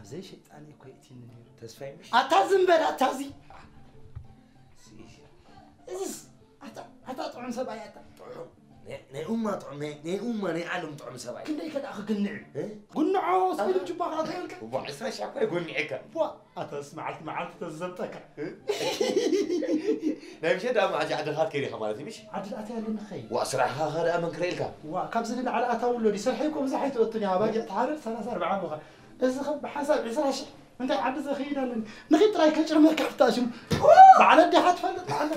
زي شيطان يكويتي نيرو تسفاي مش اتازم بلا تازي إيش أتا طعم سبايا ني أمة طعم ني أمة ني عالم طعم سبايا كندي كده أخو قنع قنع سبيل جبا غاديلك وبو عسرا شاكو يقنعك بوا أتا سمعت معلت تزبطك نايم شدا ما عاد هات كيري خمالتي مش عدل أتى لنا خي وأسرعها غير أمن كريلك وكابزن على أتا ولا دي سرحيكم زحيت وطني باقي تعرف 3-4 مخ إذا خب بحسب 10 أنت عبد زخينا لنا نخيط رايك كشر ما كفتاشم معنا دي حتفلت معنا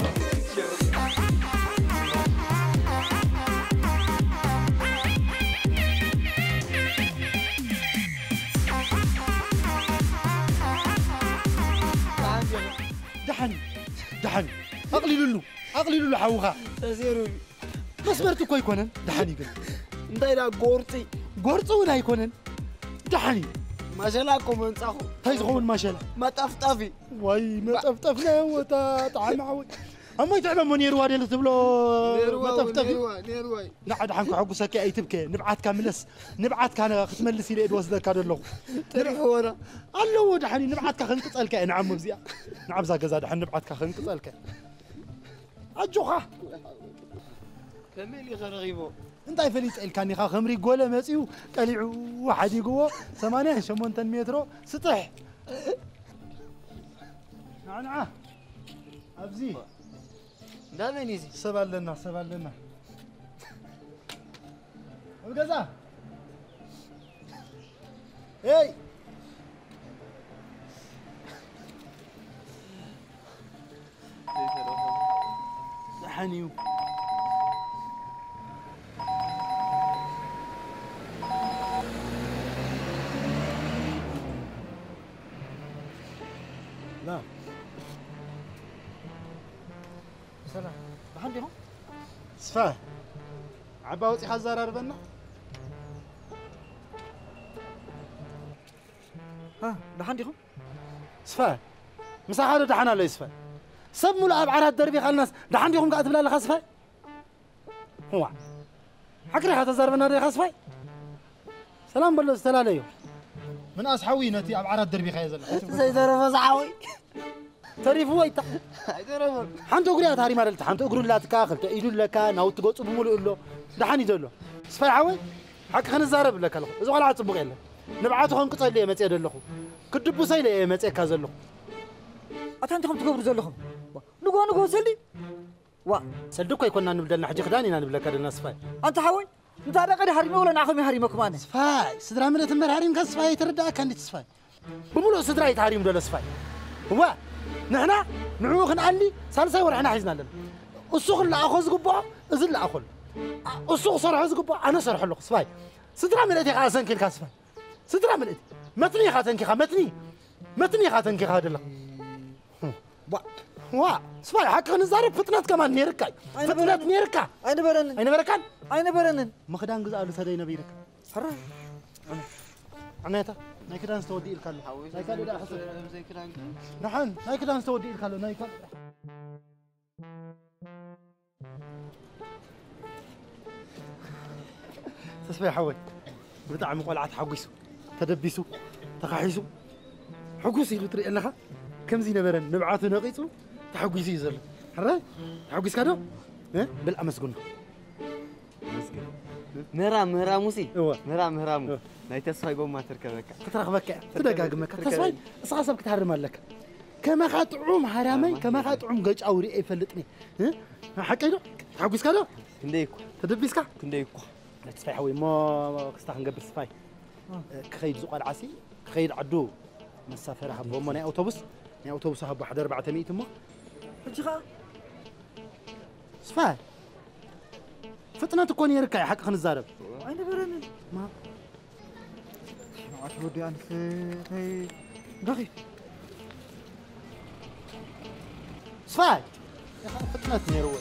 دحني أقلي له حوخا تسيروني مسمرت كوي كونن دحني قل انتينا غورتي ولا يكونن دحني ما شلاكم انصحوا هاي زغون ما شاء ما طفطفي واي ما طفطفنا وتا طعم عوي اما يتعلم منير وادي اللي تبلو ما طفطفي نيروي لا حنكو حقوسك اي تبكي نبعت كاملس نبعت كان ختملس الى ادوس ذاك هذا تعرفوا انا الله دحني نبعت كخنقصلك نعم بزيا نعم زا غزا دحن نبعت كخنقصلك اجوخا كمل يخرغيبو انت يفليت الكاني خا خمري غوله مصيو قليعو واحد يقوا 88 متر سطح نعنعه ابزي دامن يزي سبالنا الغزا اي حنيو لا سلام بحنديهم صفاه عباوتي حزار ربنا ها بحنديهم صفاه مساحه دحنا له يصفى سموا الاب عرات دربي خلناس دحنديهم قاعد بلا خصفاي هو حكري حتى زربنا ري خصفاي سلام بلو استلاليو من اصحوي نتي اب عرات دربي خايزل زي درب صحوي تريف ويتا درب حنت اغري تاري مالت حنت اغري لا تكاخل تيدو لك ناو تغص بمولو له دحني دلو صفاي عوي حق خنزارب لك له اذا ولا صبغ يله نبعاتو خنقصل لي مصي دلخو كدبو سيله مصي كازلخو أتانتكم تقبروا زلهم نقول سلي وا صدقوا يكوننا نبدلنا حجي خدانينا نبدل كذا الناس فاي أنت حاول أنت هذا قد حرمي ولا ناخذ من حريمك كمان فاي صدرا من تمر حريم كاس فاي تردأ كان تسفاي بملو صدرا يتحريم دول سفاي هو نحنا نعوخ نعلي سالساي ورحنا حيزنا لنا السوق اللي أخذ قبعة إذن لا أخذ السوق صار عز قبعة أنا صار حلو سفاي صدرا من أتي خاسن كل كاس فاي صدرا من أتي متني خاتن كي متني خاتن كي هذا وا سمع حق نزارب فتنات كمان نيركاي فتنات نيركا أين برنن ما خدان جزء على سدي نبيرك فرا أنا تا ناي كدان استودي الكلو ناي كدان ده حصل زي كدان نحن ناي كدان استودي الكلو ناي كدان تسمع حوي بتاع مقالعات حقيسو تدبيسو تقاحيسو حقوسي لو تري لها كم زي نبرن نبعاتو نقيصو تحقيسي يزل حرا تحقيس كادو بالامسكن مهرا موسي مهرا ناي تسفاي بو ما تركبك ترخبك تدغاغمك تسفاي اسخاسبك تحرم لك كما خاطعوم حرامي كما خاطعوم قج اوري يفلطني حقيدو تحقيس كادو كنديكو تدبيسكا كنديكو لا تسفاي حوي ما كستا نقبل سفاي كخيد زقال عسي كخيد عدو مسافر هبو مني اوتوبوس هبو حدا 400 ما حجيخا سفاي فتنة تكون يركع حق خنزارب أين برنن ما عشان ودي أنا في دقيق سفاي فتنة نيروي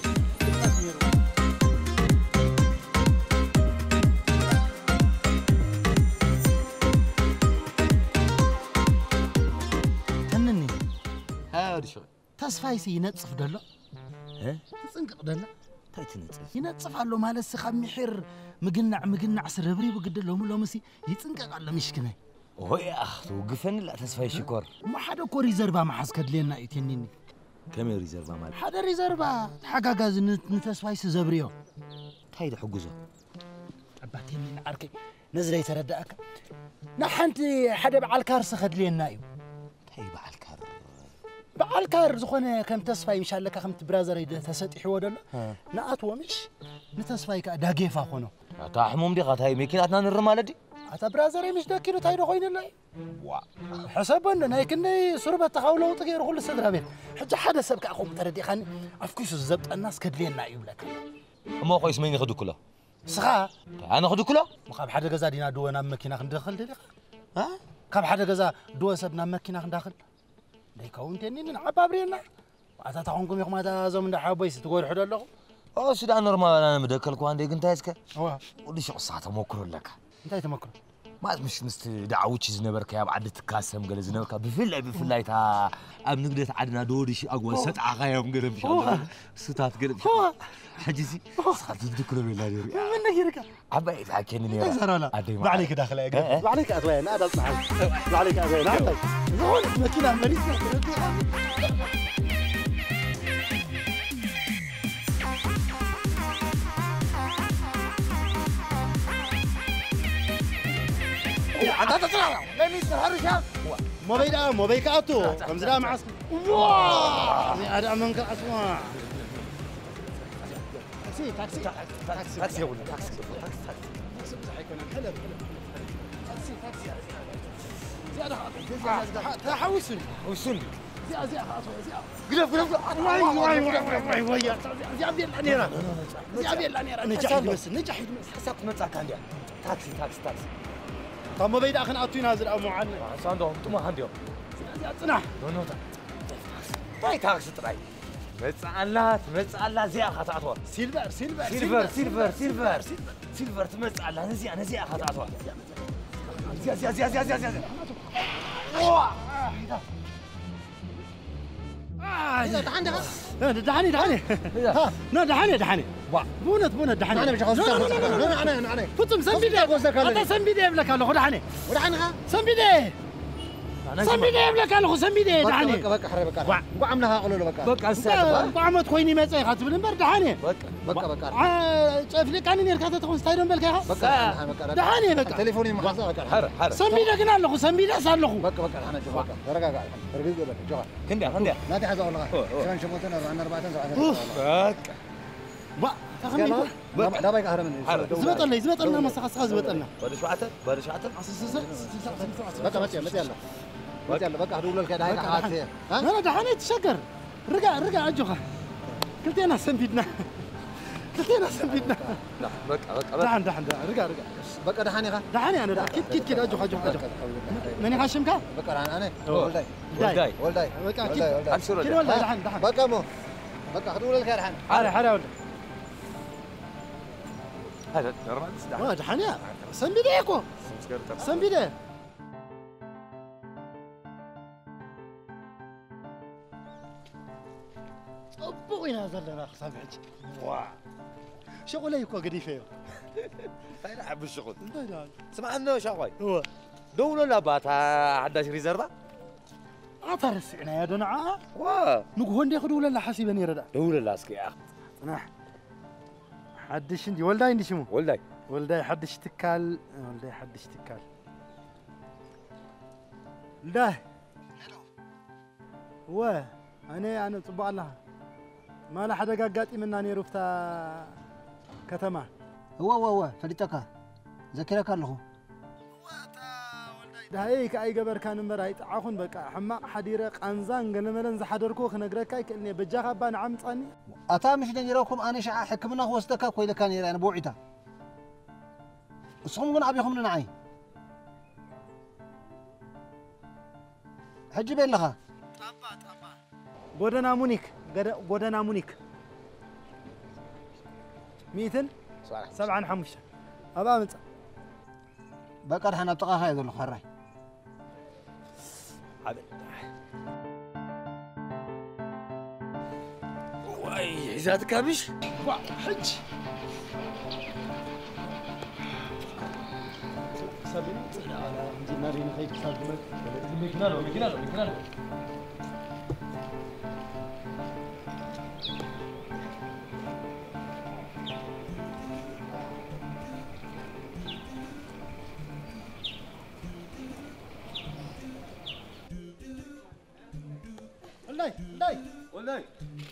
تنني هذا شو تسفاي سي ينصف دلو تنقق دلو تايتنصف ينصف على مالس خا محر مقنع سربري بقدلهم لو مسي يتنقق على مشكنه وهي أخ توقفن لا تسفي شكر ما حدا كو ريزرفا ما حسكد لينا ايتنيني كم ريزرفا مال حدا ريزرفا حقاقاز نتسفاي سزبريو هيدا حجوزه عباتي من عركي نزل يتردأك نحنتي حدا بعالكار سخد لينا ايو هي بعالكار بعالكار زخونه كم تسفاي مشان لك خمت برازر يد تسطيح ودل نقات ومش نتسفاي كداغيفا خونو تا حموم دي غات هاي ميكيناتنا نرمالدي اتا برازر مش داكيلو تايدو خوين لا وا حسبنا ناي كني صربه تخاولو تغير كل صدر بيت حتى حدا سبك اخو متردي خاني افكيس الزبط الناس كدلينا يبلك ما خويس مين ياخذوا كله سخا انا اخذوا كله مقاب حدا غزا دينا دونا مكينه خندخل دي ها كاب حدا غزا دو سبنا مكينه خندخل داي كونتني نعبابرينا اتا تاونكم يخ ما زوم ندا حبيس تقول حدا له سيدا نورمال انا مدكلكو عندي كنت هيسك هو ودي شو ساعه مكرو لك انت تمكر ما مش مست دعوتش زنبرك يا بعد تكاسم قال زنبرك بفلاي تا اب نقدت عدنا دوري شي اقوى سطع غايم قرب شو ستات قرب حجزي صار تذكر ولا ديري منك يركا عبايت حكيني نيرا ما عليك داخل يا ما عليك ادوين انا اصنع ما عليك ادوين عطي زول ماكينه مريضه أنت تطلع لا ميستر هرشام ما بيكاتو كمزرا معسكر واه زي هذا منك اسمع تاكسي يا ولد تاكسي حيكون الحلب تاكسي زيادة تحوسني زيادة نجح حسب نتاك عندي تاكسي طب ما بيد اخن اعطينا هذا الامو عنه صندوق انتم عنديهم صنع نو باي تاكسي تراي متصعلات زي اخطاتوا سيلفر تمتص على انا زي اخطاتوا زي واه دحاني بونت دحاني انا مش غوصتك انا فوت سنبيدي لك الله دحاني سنبيدي لك الله سنبيدي دحاني بك حرب بك وعملها قولوا له بك وعمت خويني ما صيحت بالنبر دحاني بك شاف لك اني ركعت تكون ستايرن بالك دحاني بك تليفوني محصل حر سنبيدي كنا الله سنبيدي صار له بك انا جوا رجع رجع بك جوا كندي ما تحز والله شلون شموتنا انا 4 بك با تخمين لا بايك هرمن زبط لنا مسخ زبط لنا بارش عتر بك بك هدول لك هاي حاجه ها انا دحاني تشكر رجع اجوخه قلت انا سنبيدنا لا بك دحان رجع بك دحاني انا كيد اجوخ ماني خاشمك بك انا ولداي بك كيد ولداي دحان بك مو بك هدول لك دحان حاره ولد هذا نورمال دحان يا سنبيديكو سنبيدي وين هذا اللي سامعك واه شغله يكو قديفه انا احب الشغل اسمع انه شغوي هو دولة لابات حداش ريزرفا أترسعنا يا دنعاء واه نقول هندي خدوا ولا حسيبني ردا دولة لاسكي يا أنا حدش عندي ولداي عندي شمو ولداي حدش تكال ولداي واه أنا طبع لها ما لا حدا قاقاتي مناني رفتا كتما هو فلتك ذكرك الله دهيك أي جبر كان مرايت عخون بك حما حديرك أنزان قلنا ملن زحدركو خنقرك أي كأني بجاها بان عمتاني أتا مش نجراكم أنا شع حكمنا هو استكا كويل كان يرى أنا بوعته وصهم قن عبيهم من عين حجي بين لها غودنا مونيك 175 أبا مت بقى حنا بتقى هاي ذو الخراي واي زاد كابش حج سابين على عندنا رين خيك سابين مكنالو والله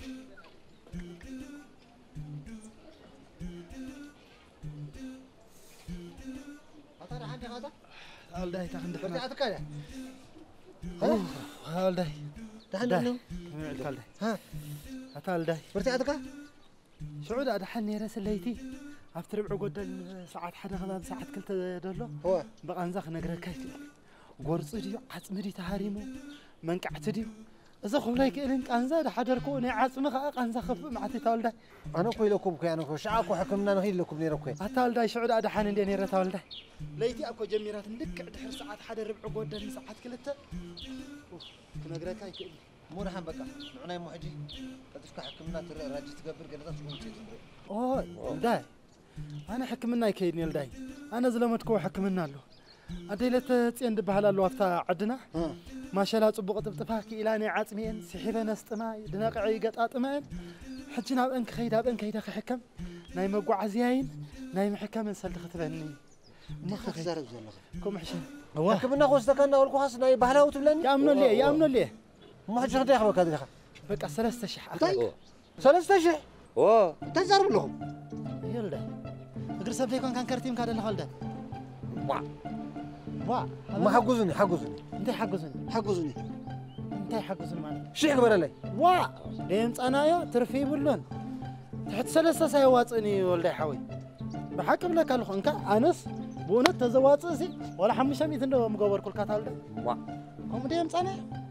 هذا عندي هذا والله تاخذ برجعت كذا والله دحنا ها هتالده برجعت كذا سعود هذا حني راس الليتي افتربع قدل ساعات حدا خلال ساعات كلتا دلو هو بقى نزخ نغرك قرص ديو عصمدي تهاريمو منقعت ديو إذا خبلاك إلين كنزا ده حدركو ني عصم خا كنزا خف معتي تالده أنا كوي لكم كأنه كو شعاكو حكمنا نهيل لكم نيركوي هتالده سعود هذا حنين دي نيره تالده ليتي أكو جميرات ندك دحر ساعات حدا ربع قدل ساعات كلتا كنغرك هاي كيل مو رحم بقى معنا مو حجي تفك حكمنا راجي تقبر قلت تقوم تجي ده أنا حكمنا يكيدني لداي أنا زلمتكو حكمنا له أديلة تيند بحال له أفتا عدنا ما شاء الله صبغت بطفاكي إلى عاصمين سحبنا استماي دناقعي قطاطمين حجنا بأنك خيدا بأنك هيدا حكم ناي مقعزيين ناي محكم نسل تختبني ما خزر زلمه كم حشين حكمنا خوستكنا ولكو خاص ناي بحلاوت بلني يامنوا ليه ما حد يخدي يخبك هذا بقى 3 شح طيب 3 شح تزارب لهم يلدا اقر سبليكون كان كرتيم كاد اللي خالده ما حجزني انت حجزني مالك شي خبر لي ديمص انايا ترفي بلون تحت 3 سايواصني ولدي حوي بحق بلك الخ انك انس بونت تزواصسي ولا 500 اندو مغبر كل كاتالده كم ديمص انايا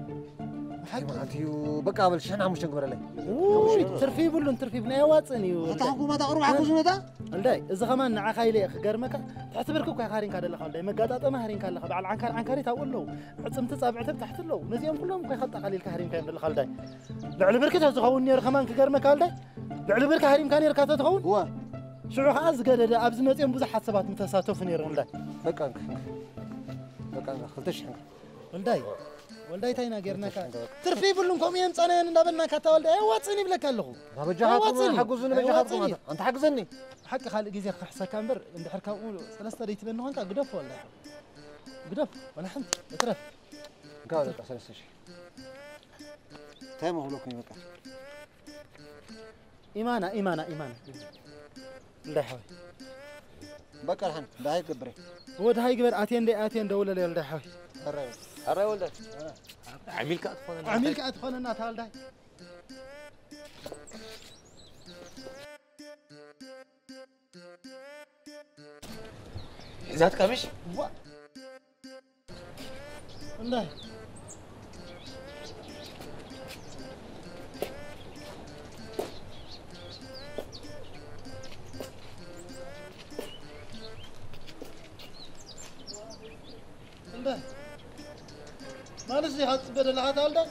حقيو بقى قبل شحن مش خبر لي ترفي بلون يواصني تاخو ما تقرب حجزني ده ولدي اذا كمان نعا خايلي خغرمك تعتبركو كاي خارين كاد لخ ولدي مغاطاطه هارين كاد لخ بعل عنكاري تاول له عصمت تصابعته تحت له نزيهم كلهم كاي خط قليل كهريم كان لخ ولدي لعل بركه تزخون نير كمان كغرمك ولدي لعل بركه هاريم كان يركا تتخون هو شعو خاز قدد ابز مصيم بزحات سبات متساتف نير ولدي بقى خلتش ولدي تاينا غيرنا ترفي بلنكم يمصنين ندبلنا كاتا ولدي واصني بلك اللهو ما بجحات حجزني بجحات انت حجزني حق خالق جيزي خحسا كامبر اند حركا قولوا 3 ريت بينه انت قدف ولا حنت اترف قال لك 3 شيء تايم هولوكم بقى ايمانا لا حوي بقى الحين ده هاي قبري هو ده هاي قبر اتين دوله لي ولد حوي هراي ولد عميلك ادخل النات هالداي ذات كمش والله ما نسي هات بدل هذا ولدك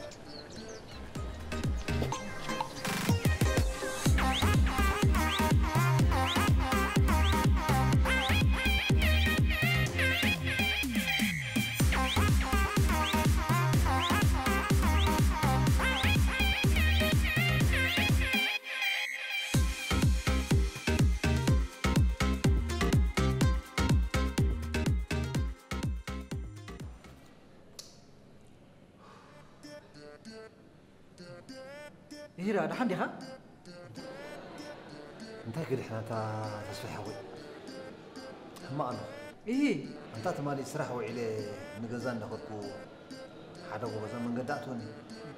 هيرا ده حندي ها انت كده احنا تصفيح حوي ما انا انت تمالي سرح وعلي نغزان ناخذكو حدا وغزان من قداتوني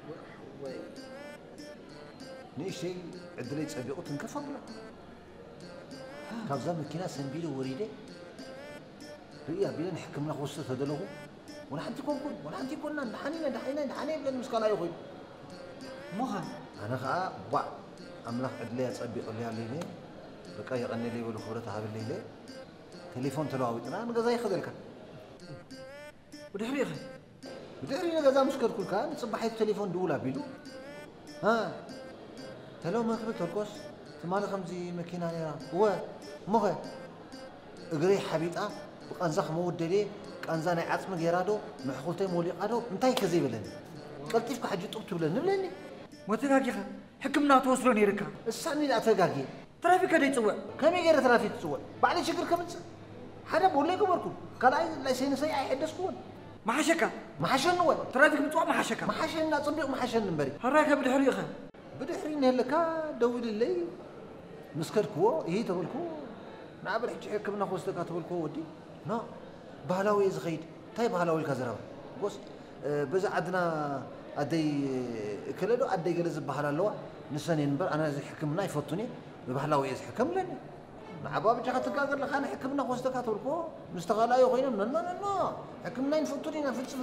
نيشي عدلي تصبيقو تنكفى بلا كابزا مكينا سنبيلو وريدي ريا بلا نحكمنا خوصة تدلوه ونحن تكون نحنين بلا المسكالا يخوي موها أنا خا با أملاك عدلي أصبي قليا ليلي بقى يغني لي ولو خبرة هذا الليلة تليفون تلاويتنا أنا جزاي خذلك ودحري أنا جزا مشكل كل كان صبحت تليفون دولا بيلو ها تلو ما كبت تركوس تمال خمسي مكينة يا هو مغه أجري حبيبة بقنزخ مود دلي قنزاني عصم غيرادو محخولتي مولي قادو انتي كزي بلني قلتيفك حاجه طوب تبلن نبلني متغاغيخه حكمنا توصلوني ركا الساني لا تغاغي ترافيك هذا يتصوع كمي غير ترافيك تصوع بعد شكر كمنس حدا بقول لك بركم قال لا سينسي يحدثكون ما حشكا ما حشن وين ترافيك مصوع ما حشكا ما حشن لا تصدق ما حشن نبري هراك بدحريخه بدحرين هلكا دول لي مسكركو هي تقولكو نعبر حج حكمنا خوستك تقولكو ودي نا بهلاوي زخيد طيب بهلاوي الكزرا بص بزا عندنا ادي كلدو ادي جلز بحال لو نسني نبر انا زي حكمنا يفوتوني ببهلاوي يحكم لنا نعباب جاك تقاقر لخانا حكمنا خوستك تقولكو مستغلايو خينا لا حكمنا يفوتوني نفصل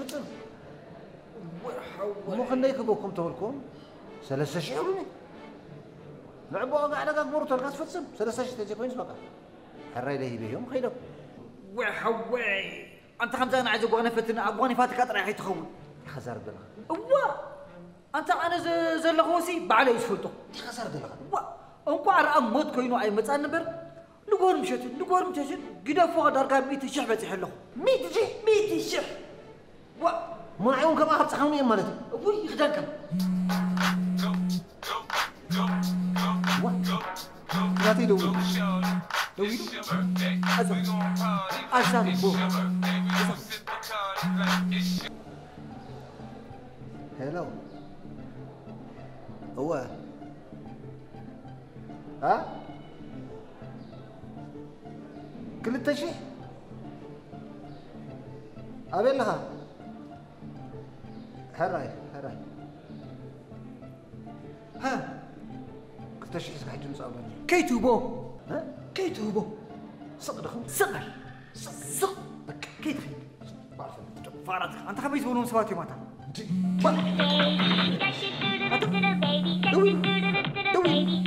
مو خلنا يكبوكم تقولكم ثلاثة شهور لعبوا قاعد اكبر تلقى تفصل ثلاثة شهور تجي كويس بقى حراي له بيهم خيلو وحوي انت خمسه انا عايز ابغى فتنا ابغاني فاتك راح يتخون خسر دلغ هو انت انا زلخوسي بعلي يفلطو خسر دلغ انكو عرق موت كوينو اي مصان نبر لغور مشت قدا فوق داركا 100 شح بتحلو 100 شح ما عيون كما خبص خوني مالتي وي خدانك ياتي دوي أزال بو هلو هو ها كل التشيح قابلها هراي ها كل تشيح سمعت جمس أبني كيتوبو ها كيتوبو صقر كيف فارت انت خبيث بونون سواتي ماتا دوي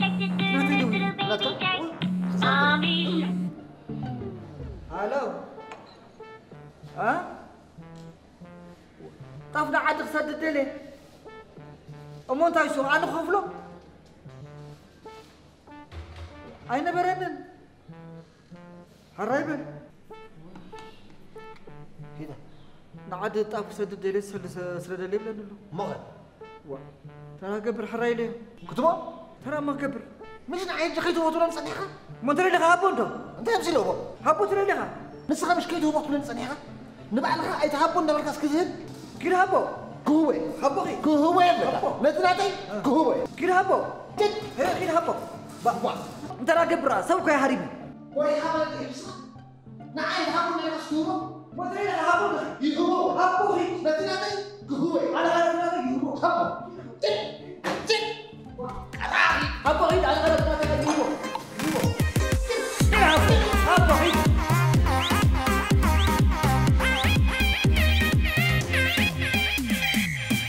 هلو ها طفنا عاد خسدت لي امون تايسو انا خفلو اين برنن حرايبه كده نعد طاف سدد لي سرد لي بلن له مغل ترى قبر حرايلي كتبو ترى ما قبر مش نعيد خيتو وطولن صنيحه ما ترى لي هابو ندو انت يمسي له هابو ترى لي نسخه مش كيتو وطولن صنيحه نبعلها اي تهبو نبلكاس كذب كير هابو كوي هابو كوي نتناتي كوي كير هابو هي كير هابو با انت راه قبر سوق يا حريمي وي حمل يبص نعيد هابو نبلكاس كوي ما ترى لي هابو يهو هابو نتناتي